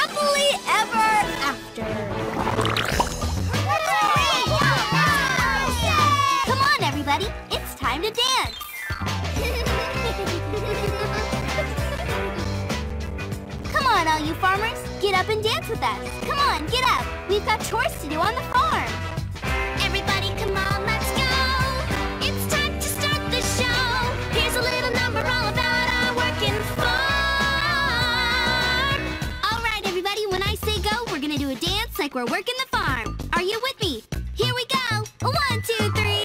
happily ever after. Come on, everybody. It's time to dance. Come on, all you farmers. Get up and dance with us. Come on, get up. We've got chores to do on the farm. Everybody, come on, let's go. It's time to start the show. Here's a little number all about our working farm. All right, everybody, when I say go, we're gonna do a dance like we're working the farm. Are you with me? Here we go. 1, 2, 3.